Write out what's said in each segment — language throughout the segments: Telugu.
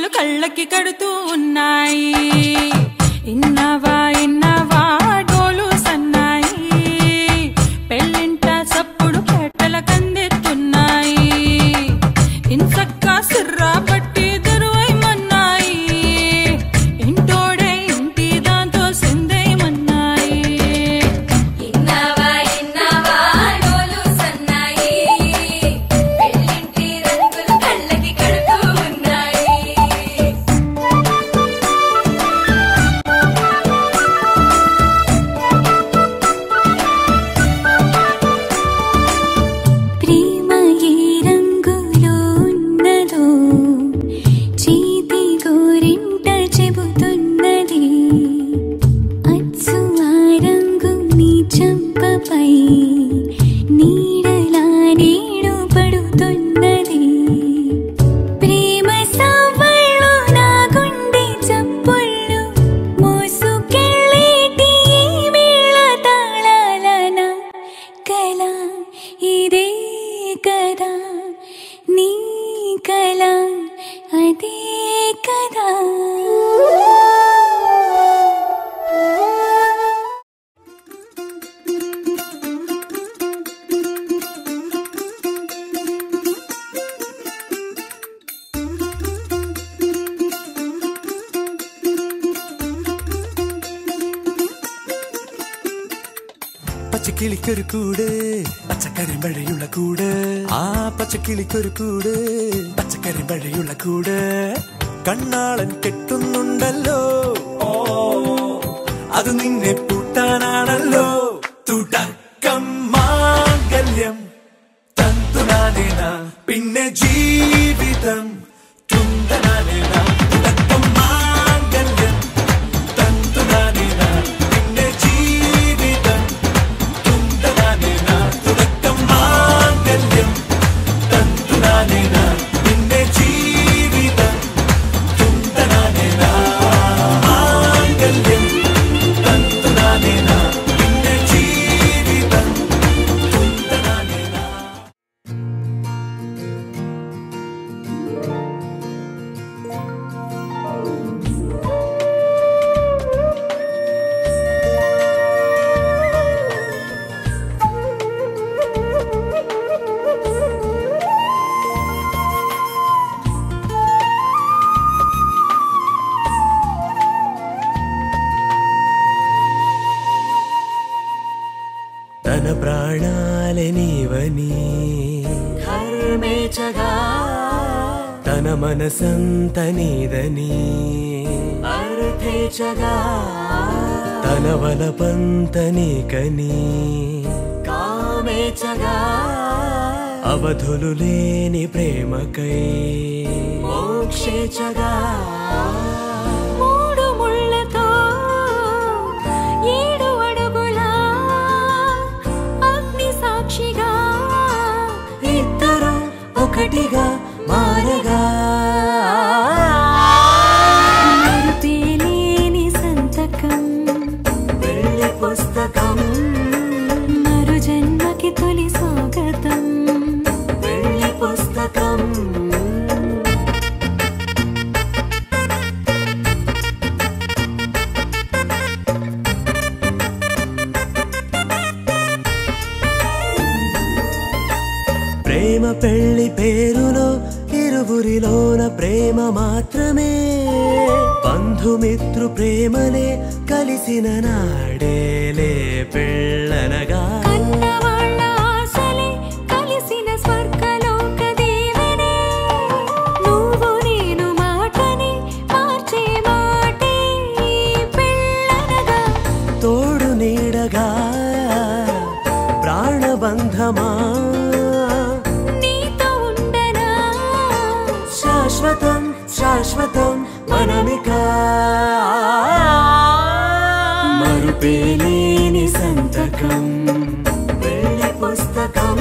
రంగులు కళ్ళకి కడుతూ ఉన్నాయి. ఇన్నావా ఇన్నావా డోలు సన్నాయి, పెళ్ళింట సప్పుడు పెట్టల కందెత్తున్నాయి. ఇన్సక్క సిర్రా పట్టి దరువైమన్నాయి, ఇంటోడే ఇంటి దాంతో సిందేయమన్నాయి. ఇన్నావా ఇన్నావా డోలు సన్నాయి, పెళ్ళింటి రంగులు కళ్ళకి కడుతూ ఉన్నాయి. ప్రేమ ఏ రంగులో ఉన్నదో చేతి గోరింట చెబుతున్నది. అచ్చు ఆ రంగు నీ చెంపపై నీడలా నేడు పడుతున్నది. ప్రేమ సవ్వళ్ళు నా గుండె చప్పుళ్ళు మోసుకెళ్ళేటి ఈ మేళ తాళాలన కల ఇదే కదా నీ కల అదే కదా. പച്ചക്കിളിക്കൊരു കൂട് പച്ചക്കരിമ്പഴയുള്ള കൂട്, ആ പച്ചക്കിളിക്കൊരു കൂട് പച്ചക്കരിമ്പഴയുള്ള കൂട്. കണ്ണാളൻ കെട്ടുന്നുണ്ടല്ലോ, അത് നിന്നെ പൂട്ടാനാണല്ലോ. തുടക്കം മാംഗല്യം തന്തുനാനേന, പിന്നെ ജീവിതം തുന്തനാനേന. തുടക്കം മാംഗല്യം തന്തുനാനേന, പിന്നെ ജീവിതം തുന്തനാനേന. തുടക്കം മാംഗല്യം തന്തുനാനേന, പിന്നെ ജീവിതം തുന്തനാനേന. മാംഗല്യം തന്തുനാനേന, പിന്നെ ജീവിതം തുന്തനാനേന. తన ప్రాణాలనివని ధర్మేచగా తన మనసంత నీదని అర్థేచగా తన వలపంత నీకని కామేచగా అవధులు లేని ప్రేమకై మోక్షేచగా. మూడు ముళ్ళతో ఏడు అడుగుల అగ్ని సాక్షిగా ఇద్దరు ఒకటిగా మారగా. మరుపేలేని సంతకం పెళ్లి పుస్తకం, మరు జన్మకి తొలి స్వాగతం. పెళ్లి పుస్తకం. ప్రేమ పెళ్లి పేరులో ఇరువురిలోన ప్రేమ మాత్రమే, బంధుమిత్రు ప్రేమనే కలిసిన నాడేలే పెళ్ళనగా. కన్నవాళ్ళ ఆశలే కలిసిన స్వర్గలోక దేవనే, నువ్వు నేను మాటని మార్చే మాటే పెళ్ళనగా. తోడు నీడగా ప్రాణబంధమా నీతో ఉండనా శాశ్వతం శాశ్వతం మనమిక. మరుపేలేని సంతకం పెళ్లి పుస్తకం,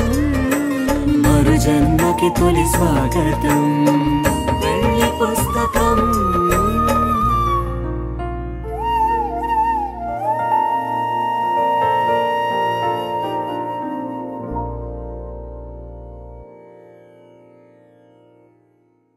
మరు జన్మకి తొలి స్వాగతం. పెళ్లి పుస్తకం.